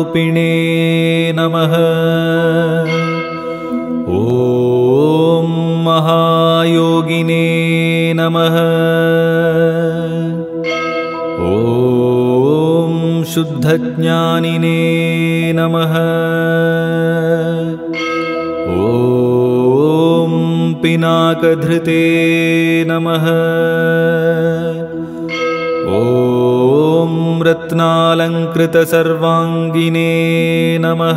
ब्रह्मरूपिणे नमः। ॐ महायोगिने नमः। ॐ शुद्धज्ञानिने नमः। ॐ पिनाकधृते नमः। ॐ रत्नालङ्कृतसर्वाङ्गिने नमः।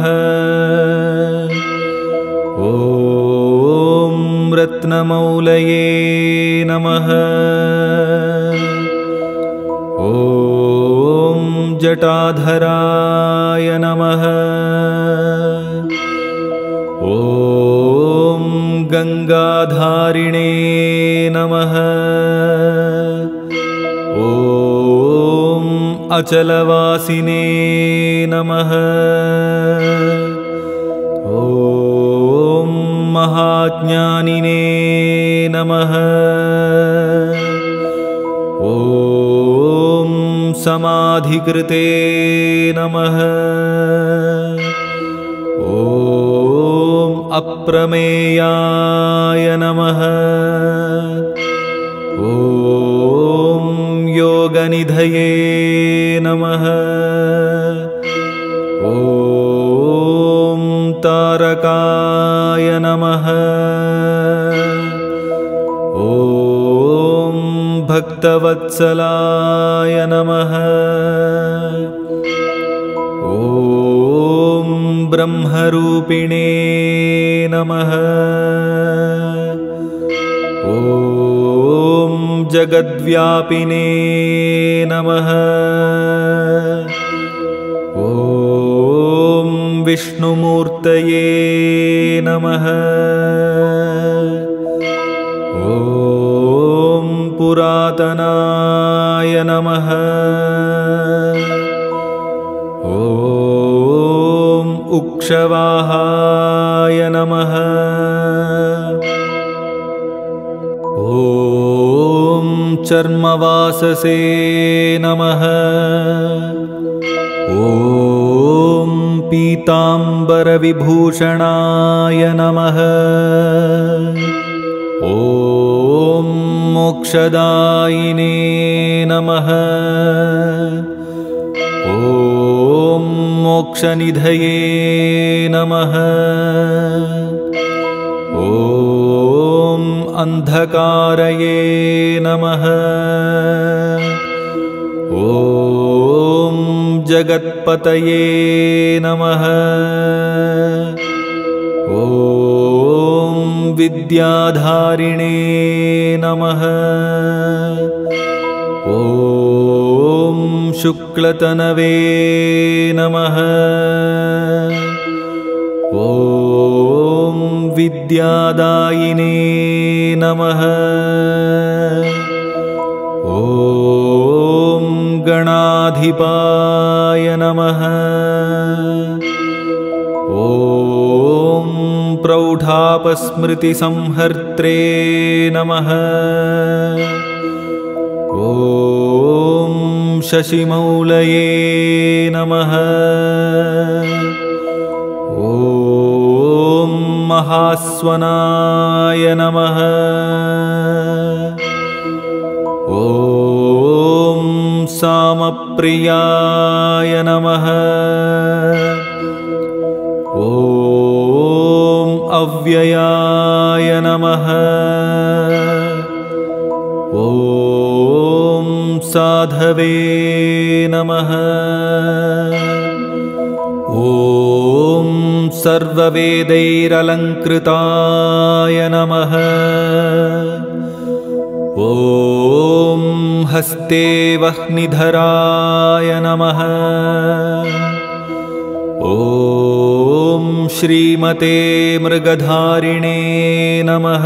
ॐ रत्नमौलये नमः। ॐ जटाधराय नमः। ॐ गङ्गाधारिणे नमः। ॐ अचलवासिने नमः। ॐ महाज्ञानिने नमः। ॐ समाधिकृते नमः। ॐ अप्रमेयाय नमः। ॐ योगनिधये नमः। ॐ तारकाय नमः। ॐ भक्तवत्सलाय नमः। ॐ ब्रह्मरूपिणे नमः। ॐ जगद्व्यापिने नमः। ॐ विष्णुमूर्तये नमः। ॐ पुरातनाय नमः। ॐ उक्षवाहाय नमः। ॐ चर्मवाससे नमः। ॐ पीताम्बरविभूषणाय नमः। ॐ मोक्षदायिने नमः। ॐ मोक्षनिधये नमः। ॐ अन्धकारये नमः। ॐ जगत्पतये नमः। ॐ विद्याधारिणे नमः। ॐ शुक्लतनवे नमः। ॐ विद्यादायिने नमः। ॐ गणाधिपाय नमः। ॐ प्रौढापस्मृतिसंहर्त्रे नमः। ॐ शशिमौलये नमः। ॐ महास्वनाय नमः। ॐ सामप्रियाय नमः। ॐ अव्ययाय नमः। ॐ साधवे नमः। ॐ सर्ववेदैरलङ्कृताय नमः। ॐ हस्ते वह्निधराय नमः। ॐ श्रीमते मृगधारिणे नमः।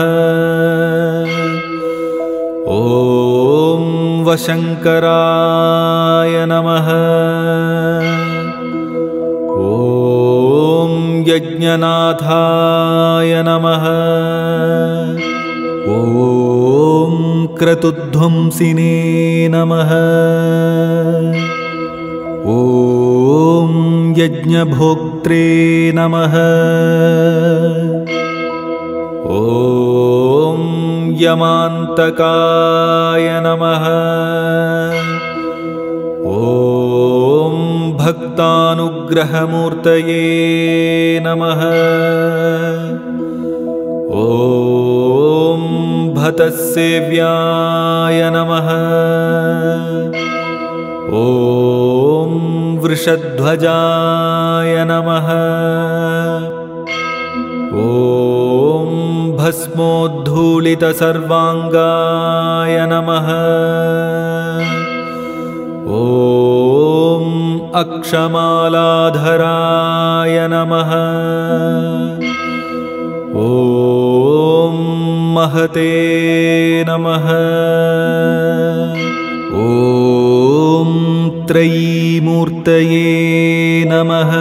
ॐ वशङ्कराय नमः। ॐ यज्ञनाथाय नमः। ॐ क्रतुध्वंसिने नमः। ॐ यज्ञभोक्त्रे नमः। ॐ यमान्तकाय नमः। ॐ भक्तानुग्रहमूर्तये नमः। ॐ भतसेव्याय नमः। ॐ वृषध्वजाय नमः। ॐ भस्मोद्धूलितसर्वाङ्गाय नमः। ॐ अक्षमालाधराय नमः। ॐ महते नमः। ॐ त्रयीमूर्तये नमः।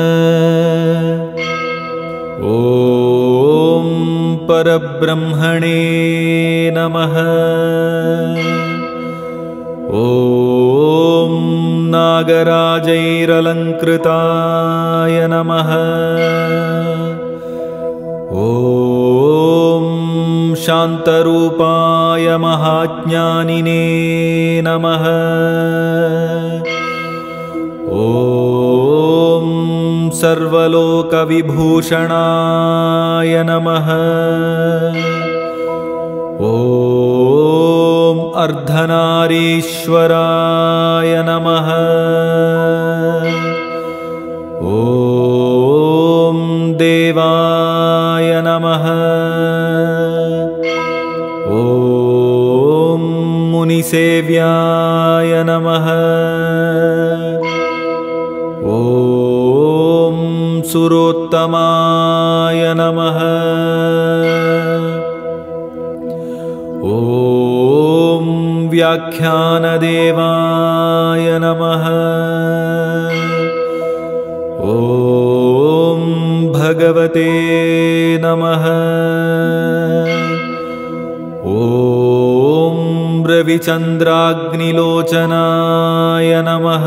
ॐ परब्रह्मणे नमः। ॐ नागराजैरलङ्कृताय नमः। ॐ शान्तरूपाय महाज्ञानिने नमः। ॐ सर्वलोकविभूषणाय नमः। ॐ अर्धनारीश्वराय नमः। ॐ देवाय नमः। ॐ मुनिसेव्याय नमः। ॐ सुरोत्तमाय नमः। ॐ व्याख्यानदेवाय नमः। ॐ भगवते नमः। ॐ रविचन्द्राग्निलोचनाय नमः।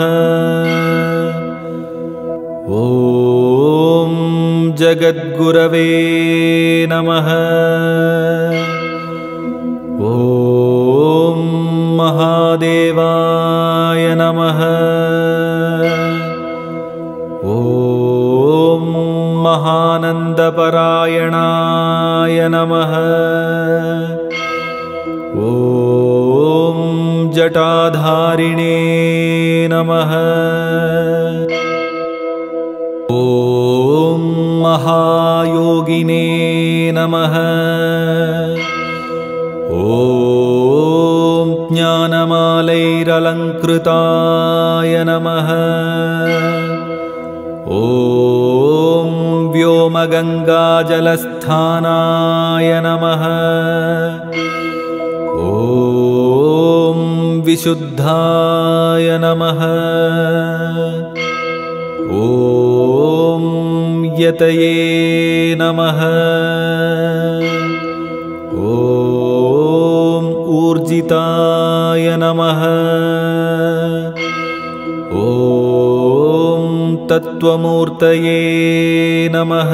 ॐ जगद्गुरवे नमः। ॐ महादेवाय नमः। ॐ महानन्दपरायणाय नमः। ॐ जटाधारिणे नमः। ॐ महायोगिने नमः। ॐ ज्ञानमालैरलङ्कृताय नमः। ॐ व्योमगङ्गाजलस्थानाय नमः। ॐ विशुद्धाय नमः। ॐ यतये नमः। ॐ ऊर्जिताय नमः। ॐ तत्त्वमूर्तये नमः।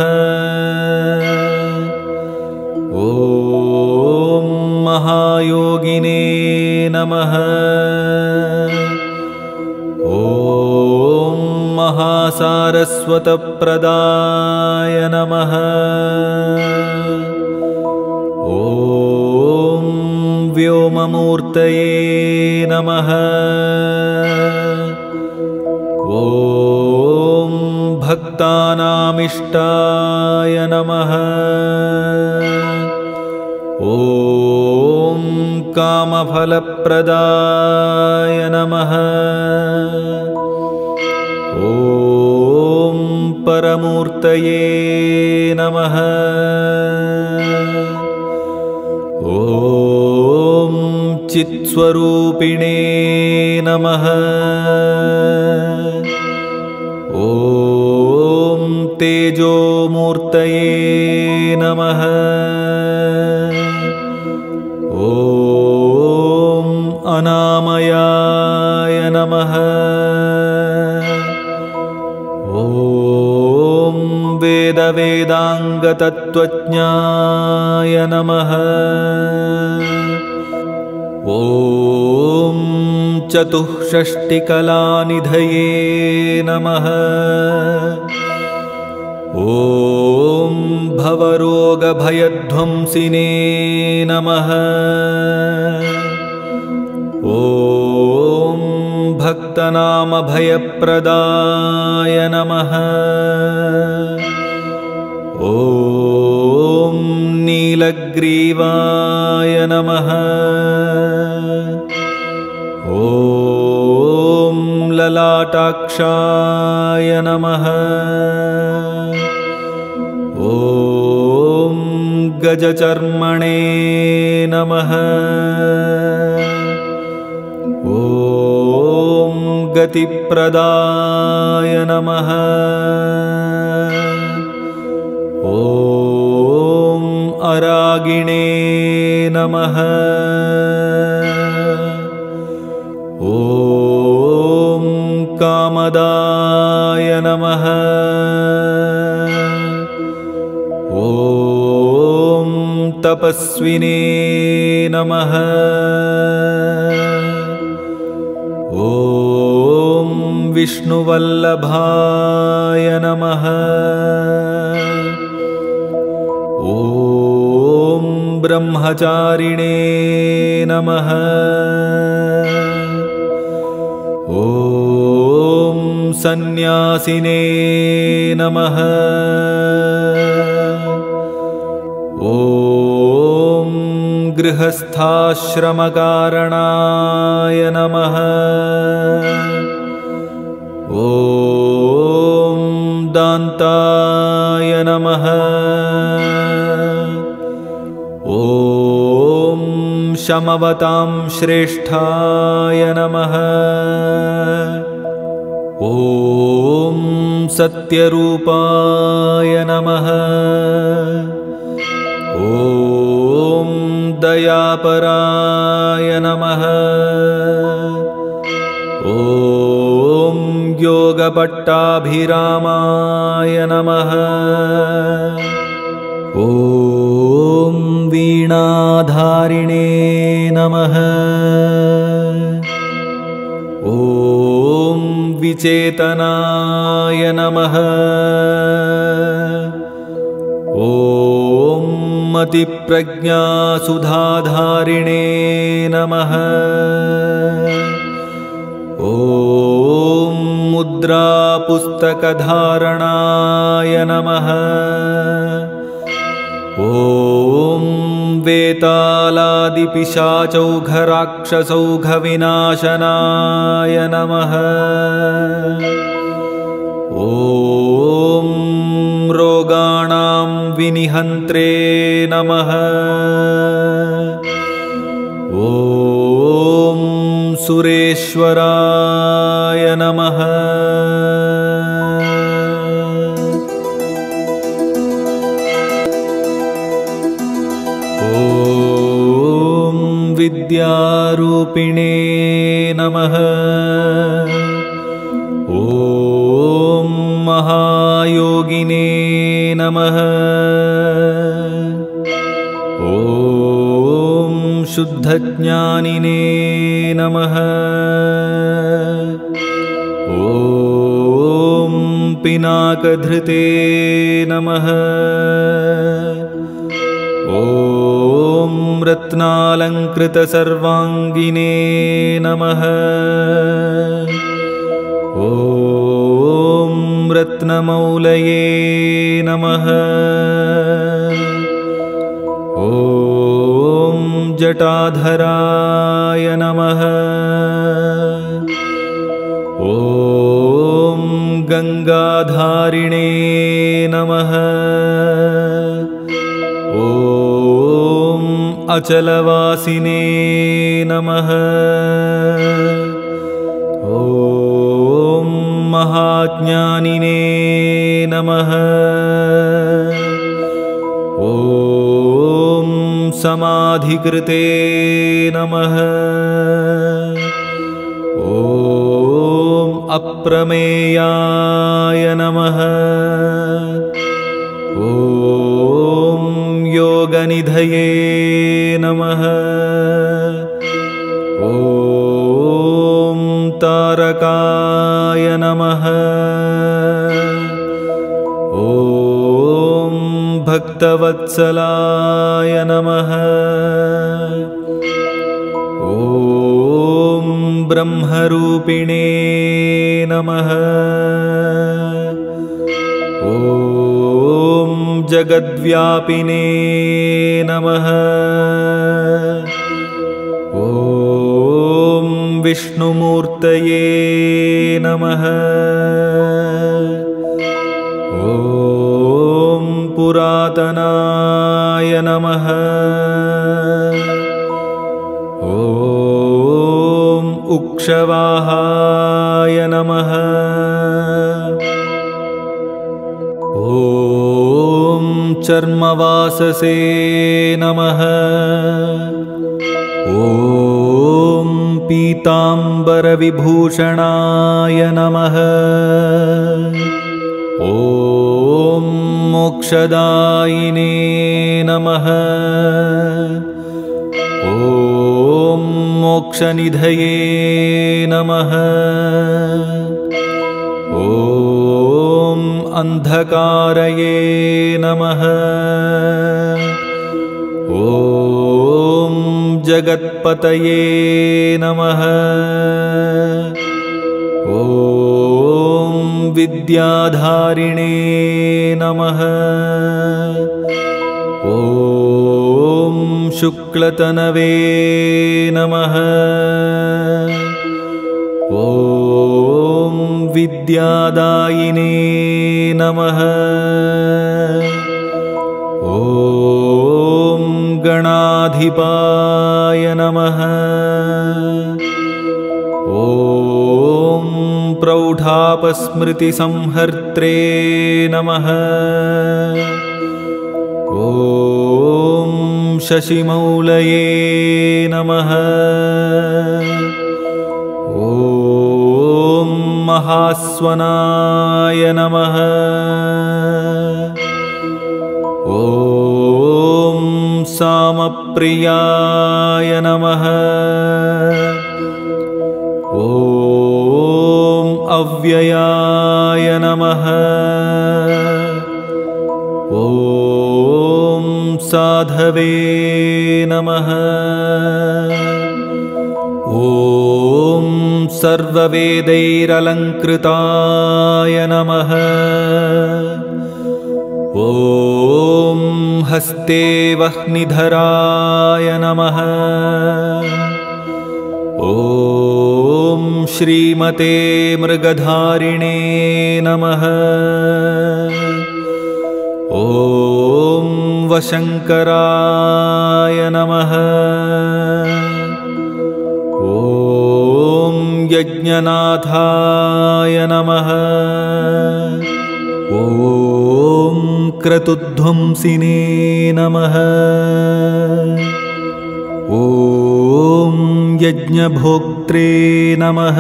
ॐ महायोगिने नमः। ॐ महासारस्वतप्रदाय नमः। ॐ व्योममूर्तये नमः। ॐ भक्तानामिष्टाय नमः। ॐ कामफलप्रदाय नमः। ॐ परमूर्तये नमः। ॐ चित्स्वरूपिणे नमः। ॐ तेजोमूर्तये नमः। ॐ अनामयाय नमः। ॐ वेदाङ्गतत्त्वज्ञाय नमः। ॐ चतुष्षष्टिकलानिधये नमः। ॐ भवरोगभयध्वंसिने नमः। ॐ भक्तनामभयप्रदाय नमः। ॐ नीलग्रीवाय नमः। ॐ ललाटाक्षाय नमः। ॐ गजचर्मणे नमः। ॐ गतिप्रदाय नमः। ॐ अरागिणे नमः। ॐ कामदाय नमः। ॐ तपस्विने नमः। ॐ विष्णुवल्लभाय नमः। ॐ ब्रह्मचारिणे नमः। ॐ सन्न्यासिने नमः। ॐ गृहस्थाश्रमकारणाय नमः। ॐ दान्ताय नमः। ॐ शमवतां श्रेष्ठाय नमः। ॐ सत्यरूपाय नमः। ॐ दयापराय नमः। ॐ योगपट्टाभिरामाय नमः। ॐ वीणाधारिणे नमः। ॐ विचेतनाय नमः। ॐ मतिप्रज्ञासुधाधारिणे नमः। ॐ मुद्रापुस्तकधारणाय नमः। ॐ वेतालादिपिशाचौघराक्षसौघविनाशनाय नमः। ॐ रोगाणां विनिहन्त्रे नमः। ॐ सुरेश्वराय नमः। ॐ विद्यारूपिणे नमः। ॐ महायोगिने नमः। ॐ शुद्धज्ञानिने नमः। ॐ पिनाकधृते नमः। ॐ रत्नालङ्कृतसर्वाङ्गिने नमः। ॐ रत्नमौलये नमः। ॐ जटाधराय नमः। ॐ गङ्गाधारिणे नमः। ॐ अचलवासिने नमः। ॐ महाज्ञानिने नमः। ॐ समाधिकृते नमः। ॐ अप्रमेयाय नमः। ॐ मोक्षनिधये नमः। ॐ तारकाय नमः। ॐ भक्तवत्सलाय नमः। ॐ ब्रह्मरूपिणे नमः। ॐ जगद्व्यापिने नमः। ॐ विष्णुमूर्तये नमः। ॐ पुरातनाय नमः। ॐ उक्षवाहाय नमः। ॐ चर्मवाससे नमः। ॐ पीताम्बरविभूषणाय नमः। ॐ मोक्षदायिने नमः। ॐ मोक्षनिधये नमः। ॐ अन्धकारये नमः। ॐ जगत्पतये नमः। ॐ विद्याधारिणे नमः। ॐ शुक्लतनवे नमः। ॐ विद्यादायिने नमः। ॐ गणाधिपाय नमः। ॐ प्रौढापस्मृतिसंहर्त्रे नमः। ॐ शशिमौलये नमः। ॐ महास्वनाय नमः। ॐ सामप्रियाय नमः। ॐ अव्ययाय नमः। ॐ साधवे नमः। ॐ सर्ववेदैरलङ्कृताय नमः। ॐ हस्ते वह्निधराय नमः। ॐ श्रीमते मृगधारिणे नमः। ॐ वशङ्कराय नमः। ॐ यज्ञनाथाय नमः। ॐ क्रतुध्वंसिने नमः। ॐ यज्ञभोक्त्रे नमः।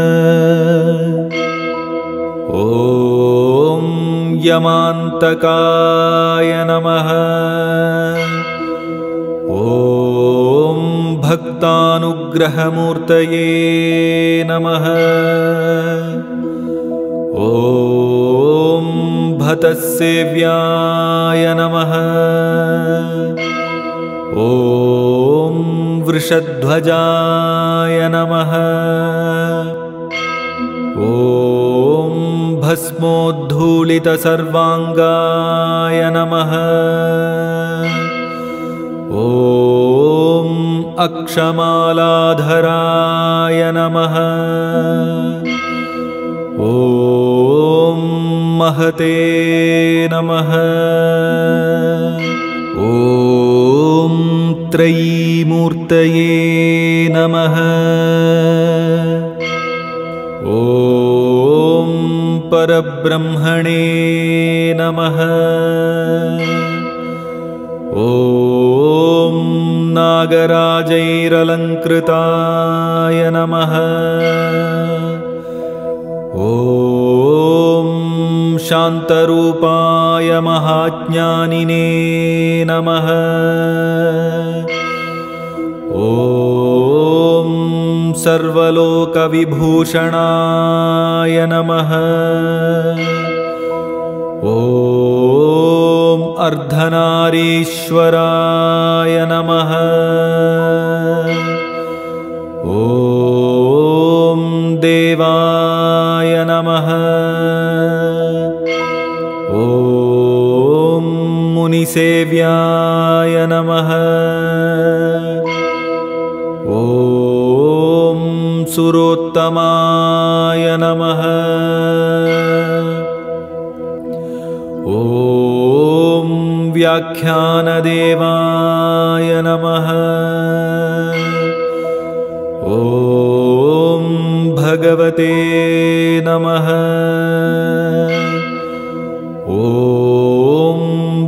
ॐ यमान्तकाय नमः। ॐ भक्तानुग्रहमूर्तये नमः। ॐ भतसेव्याय नमः। ॐ वृषध्वजाय नमः। ॐ भस्मोद्धूलितसर्वाङ्गाय नमः। ॐ अक्षमालाधराय नमः। ॐ महते नमः। ॐ त्रयीमूर्तये नमः। ॐ परब्रह्मणे नमः। ॐ नागराजैरलङ्कृताय नमः। ॐ शान्तरूपाय वेदमहाज्ञानिने नमः। ॐ सर्वलोकविभूषणाय नमः। ॐ अर्धनारीश्वराय नमः। ॐ देवाय नमः। ॐ मुनिसेव्याय नमः। ॐ सुरोत्तमाय नमः। ॐ व्याख्यानदेवाय नमः। ॐ भगवते नमः। ॐ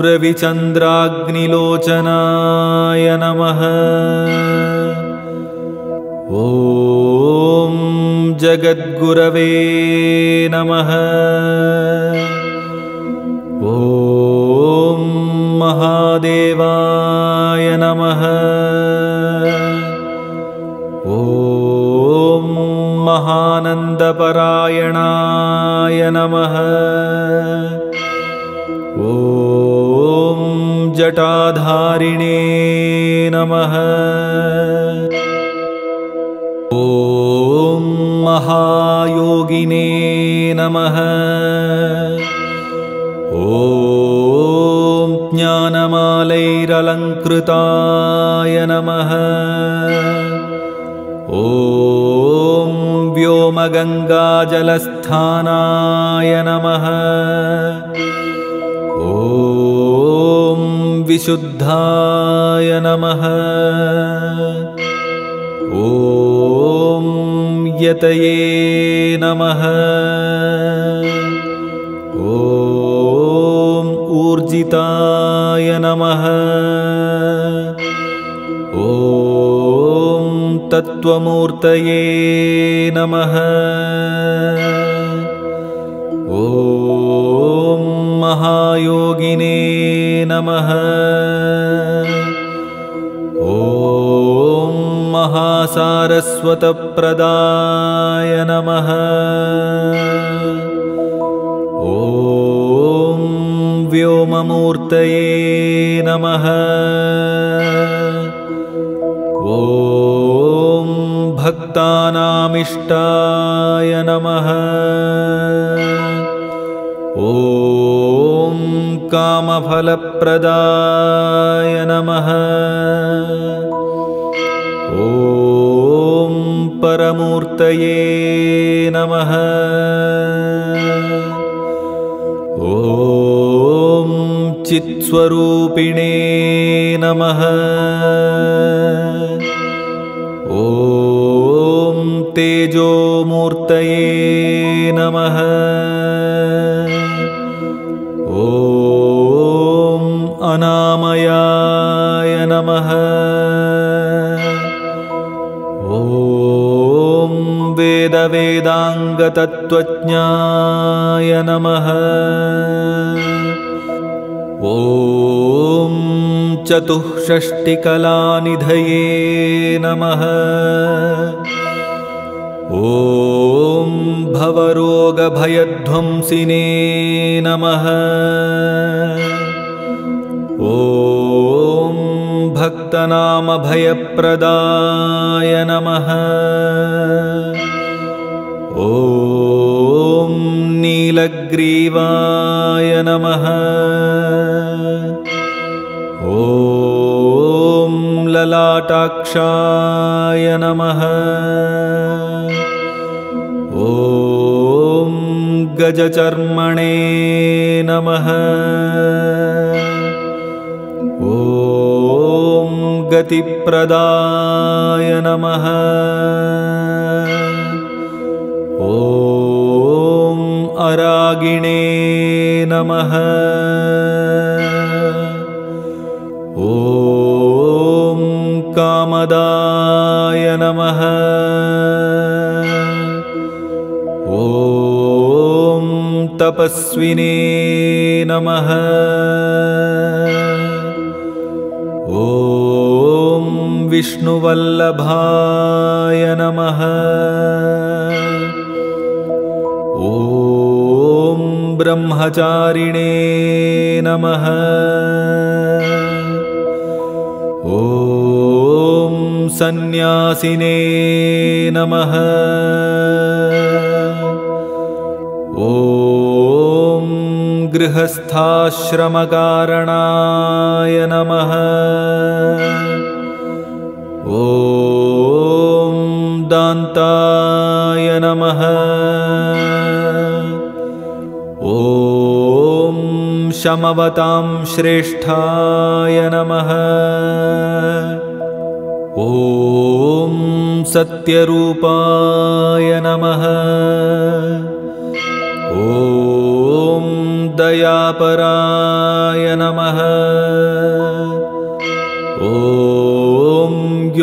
रविचन्द्राग्निलोचनाय नमः। ॐ जगद्गुरवे नमः। ॐ महादेवाय नमः। ॐ महानन्दपरायणाय नमः। ॐ जटाधारिणे नमः। ॐ महायोगिने नमः। ॐ ज्ञानमालैरलङ्कृताय नमः। ॐ व्योमगङ्गाजलस्थानाय नमः। ॐ विशुद्धाय नमः। ॐ यतये नमः। ॐ ऊर्जिताय नमः। ॐ तत्त्वमूर्तये नमः। ॐ महायोगिने नमः। ॐ महासारस्वतप्रदाय नमः। ॐ व्योममूर्तये नमः। ॐ भक्तानामिष्टाय नमः। ॐ कामफलप्रदाय नमः। ॐ परमूर्तये नमः। ॐ चित्स्वरूपिणे नमः। ॐ तेजोमूर्तये नमः। ॐ अनामयाय नमः। ॐ वेदवेदाङ्गतत्त्वज्ञाय नमः। ॐ चतुष्षष्टिकलानिधये नमः। ॐ भवरोगभयध्वंसिने नमः। ॐ भक्तनामभयप्रदाय नमः। ॐ नीलग्रीवाय नमः। ॐ ललाटाक्षाय नमः। ॐ गजचर्मणे नमः। ॐ गतिप्रदाय नमः। ॐ अरागिणे नमः। ॐ कामदाय नमः। ॐ तपस्विने नमः। विष्णुवल्लभाय नमः। ॐ ब्रह्मचारिणे नमः। ॐ सन्न्यासिने नमः। ॐ गृहस्थाश्रमकारणाय नमः। ॐ दान्ताय नमः। ॐ शमवतां श्रेष्ठाय नमः। ॐ सत्यरूपाय नमः। ॐ दयापराय नमः। ॐ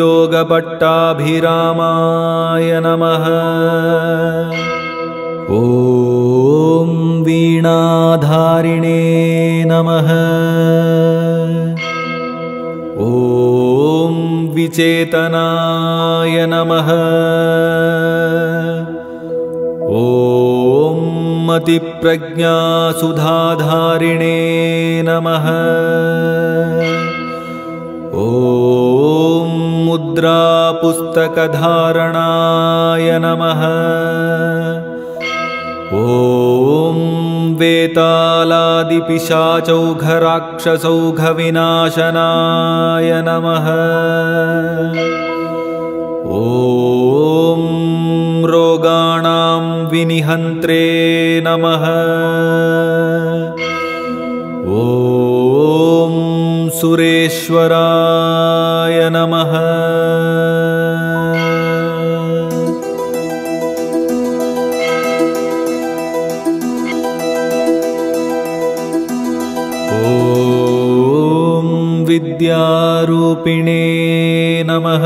योगपट्टाभिरामाय नमः। ॐ वीणाधारिणे नमः। ॐ विचेतनाय नमः। ॐ मतिप्रज्ञासुधाधारिणे नमः। ॐ मुद्रापुस्तकधारणाय नमः। ॐ वेतालादिपिशाचौघराक्षसौघविनाशनाय नमः। ॐ रोगाणां विनिहन्त्रे नमः। ॐ सुरेश्वराय नमः। ॐ विद्यारूपिणे नमः।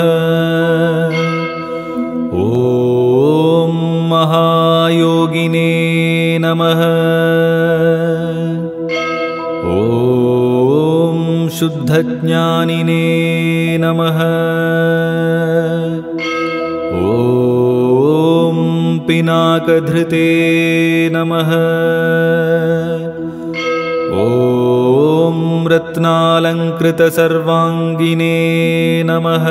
ॐ महायोगिने नमः। ॐ शुद्धज्ञानिने नमः। ॐ पिनाकधृते नमः। ॐ रत्नालङ्कृतसर्वाङ्गिने नमः।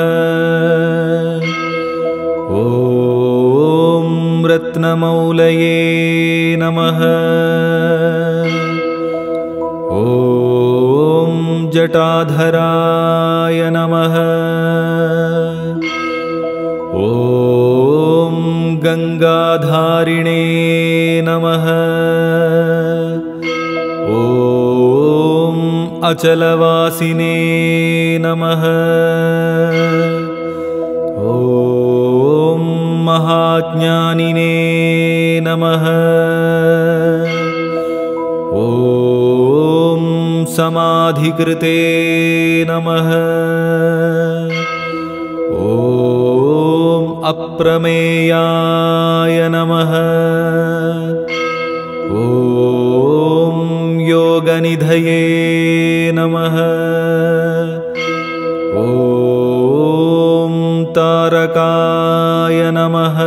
ॐ रत्नमौलये नमः। ॐ जटाधराय नमः। ॐ गङ्गाधारिणे नमः। ॐ अचलवासिने नमः। ॐ महाज्ञानिने नमः। ॐ समाधिकृते नमः। ॐ अप्रमेयाय नमः। ॐ योगनिधये नमः। ॐ तारकाय नमः।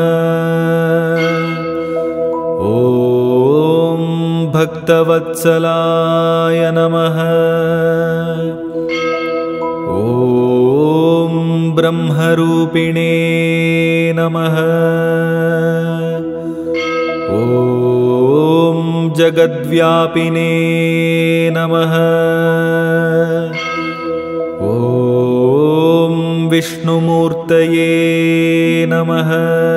ॐ भक्तवत्सलाय नमः। ॐ ब्रह्मरूपिणे नमः। ॐ जगद्व्यापिने नमः। ॐ विष्णुमूर्तये नमः।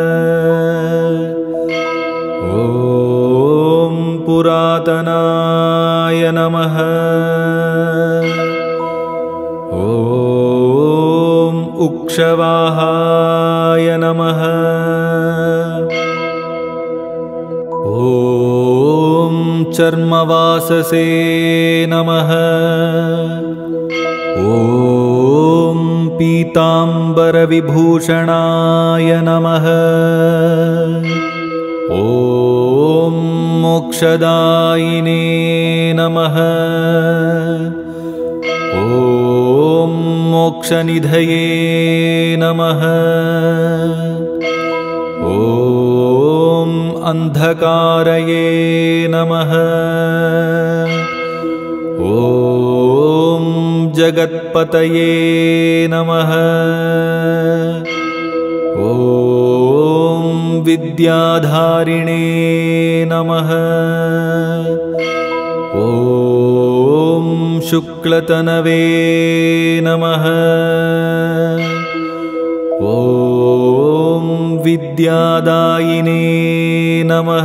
ॐ पुरातनाय नमः। ॐ उक्षवाहाय नमः। ॐ चर्मवाससे नमः। ॐ पीताम्बरविभूषणाय नमः। ॐ मोक्षदायिने नमः। ॐ मोक्षनिधये नमः। ॐ अन्धकारये नमः। ॐ जगत्पतये नमः। ॐ विद्याधारिणे नमः। ॐ शुक्लतनवे नमः। ॐ विद्यादायिने नमः।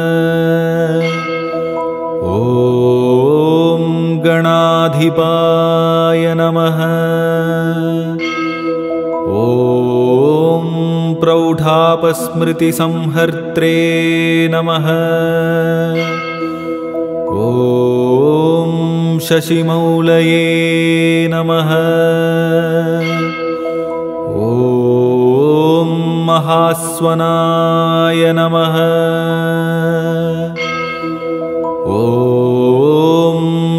ॐ गणाधिपाय नमः। ॐ प्रौढापस्मृतिसंहर्त्रे नमः। ॐ शशिमौलये नमः। ॐ महास्वनाय नमः। ॐ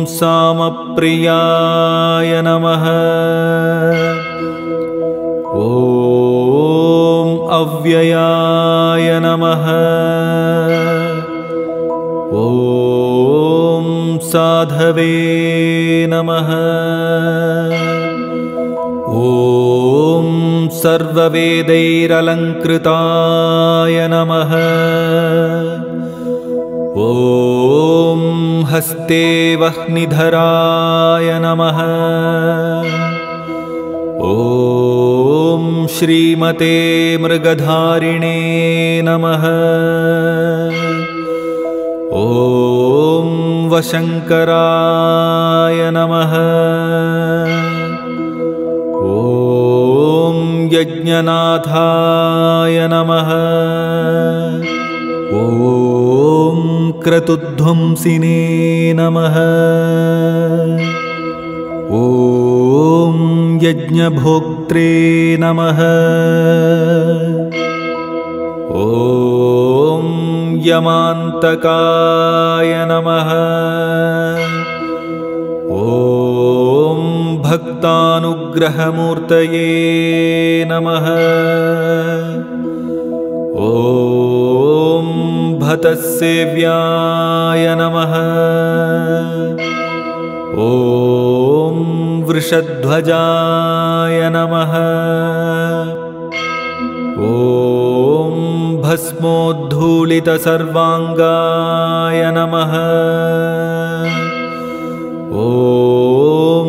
सामप्रियाय नमः। ॐ अव्ययाय नमः। ॐ साधवे नमः। ॐ सर्ववेदैरलङ्कृताय नमः। ॐ हस्ते वह्निधराय नमः। ॐ श्रीमते मृगधारिणे नमः। ॐ वशङ्कराय नमः। ॐ यज्ञनाथाय नमः। ॐ क्रतुध्वंसिने नमः। ॐ यज्ञभोक्त्रे नमः। ॐ यमान्तकाय नमः। ॐ भक्तानुग्रहमूर्तये नमः। ॐ भतसेव्याय नमः। ॐ वृषध्वजाय नमः। ॐ भस्मोद्धूलितसर्वाङ्गाय नमः। ॐ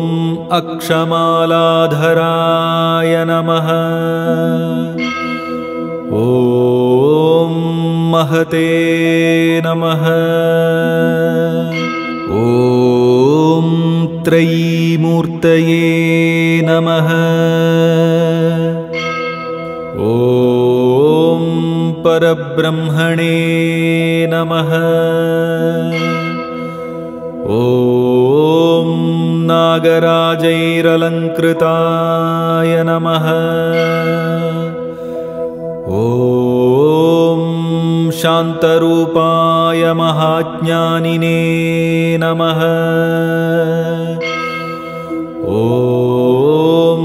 अक्षमालाधराय नमः। ॐ महते नमः। ॐ त्रयीमूर्तये नमः। ॐ परब्रह्मणे नमः। ॐ नागराजैरलङ्कृताय नमः। ॐ शान्तरूपाय महाज्ञानिने नमः। ॐ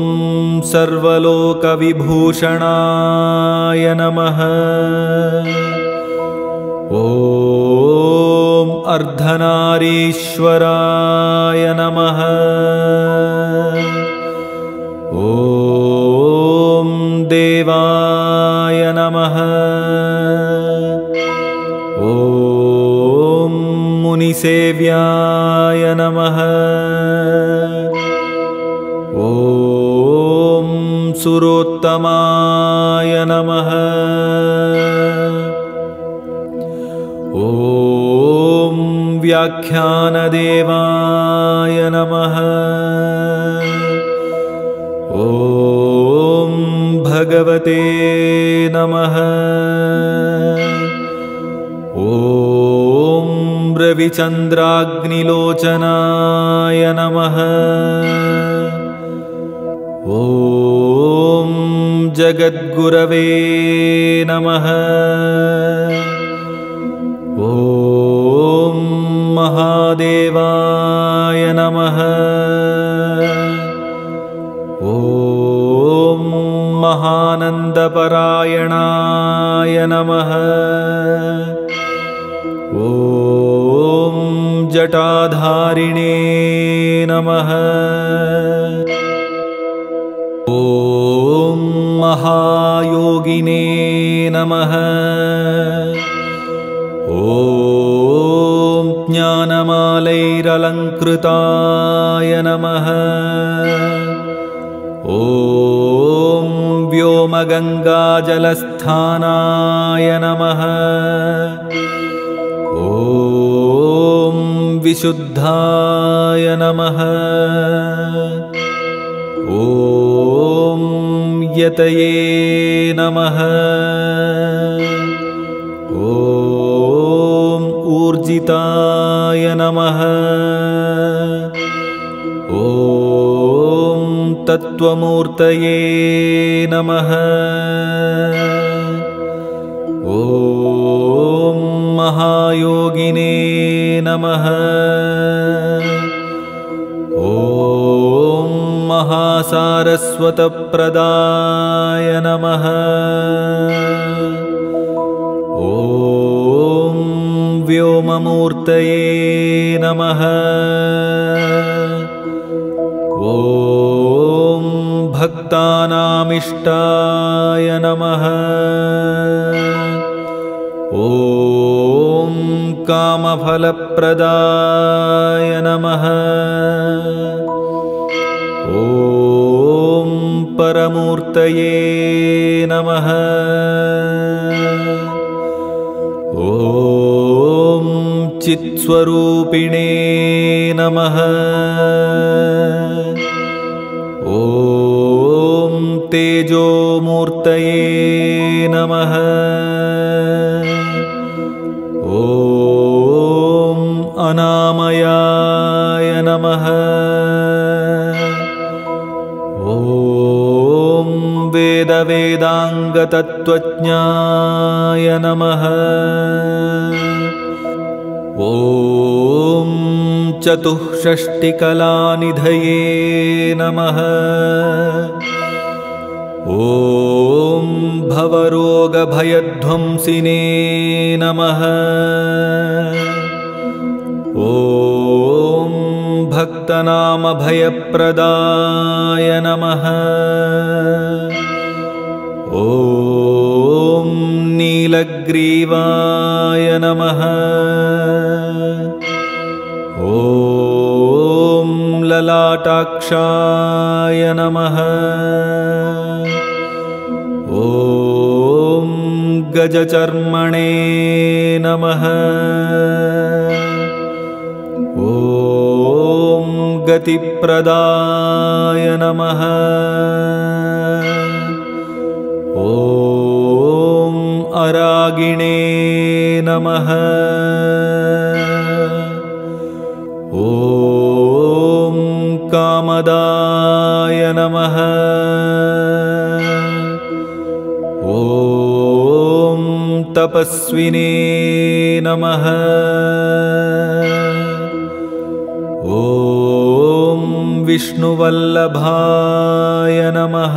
सर्वलोकविभूषणाय नमः। ॐ अर्धनारीश्वराय नमः। ॐ देवाय नमः। ॐ मुनिसेव्याय नमः। ॐ सुरोत्तमाय नमः। ॐ व्याख्यानदेवाय नमः। ॐ भगवते नमः। ॐ रविचन्द्राग्निलोचनाय नमः। ॐ जगद्गुरवे नमः। ॐ महादेवाय नमः। ॐ ॐ महायोगिने नमः। ॐ ज्ञानमालैरलङ्कृताय नमः। ॐ व्योमगङ्गाजलस्थानाय नमः। ॐ विशुद्धाय नमः। ॐ यतये नमः। ॐ ऊर्जिताय नमः। ॐ तत्त्वमूर्तये नमः। ॐ महायोगिने नमः। ॐ महासारस्वतप्रदाय नमः। ॐ व्योममूर्तये नमः। ॐ भक्तानामिष्टाय नमः। ॐ कामफलप्रदाय नमः। ॐ परमूर्तये नमः। ॐ चित्स्वरूपिणे नमः। ॐ तेजोमूर्तये नमः। ॐ अनामयाय नमः। ॐ वेदवेदाङ्गतत्त्वज्ञाय नमः। ॐ चतुष्षष्टिकलानिधये नमः। ॐ भवरोगभयध्वंसिने नमः। ॐ भक्तनामभयप्रदाय नमः। ॐ नीलग्रीवाय नमः। ॐ ललाटाक्षाय नमः। ॐ गजचर्मणे नमः। ॐ गतिप्रदाय नमः। ॐ अरागिणे नमः। ॐ कामदाय नमः। ॐ तपस्विने नमः। ॐ विष्णुवल्लभाय नमः।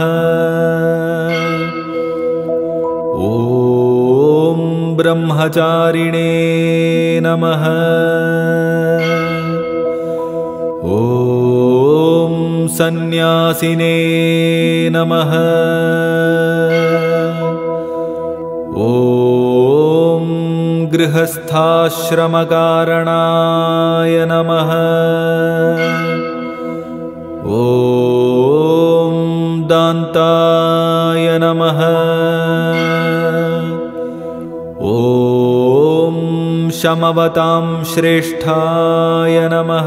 ॐ ब्रह्मचारिणे नमः। ॐ सन्न्यासिने नमः। ॐ गृहस्थाश्रमकारणाय नमः। ॐ दान्ताय नमः। ॐ शमवतां श्रेष्ठाय नमः।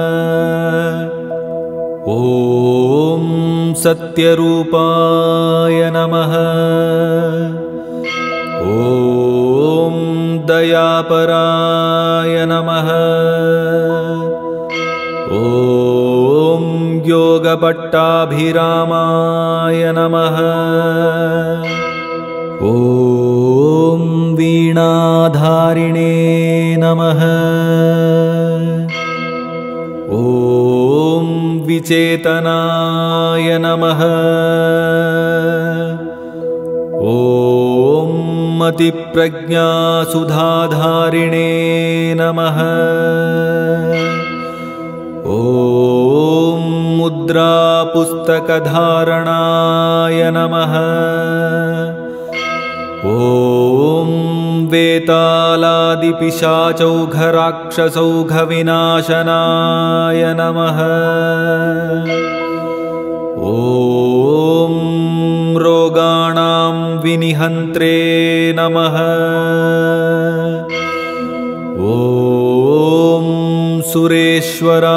ॐ सत्यरूपाय नमः। ॐ दयापराय नमः। ॐ योगपट्टाभिरामाय नमः। ॐ वीणाधारिणे नमः। ॐ विचेतनाय नमः। ॐ मतिप्रज्ञासुधाधारिणे नमः। ॐ मुद्रापुस्तकधारणाय नमः। ॐ वेतालादिपिशाचौघराक्षसौघविनाशनाय नमः। ॐ रोगाणां विनिहन्त्रे नमः। ॐ सुरेश्वराय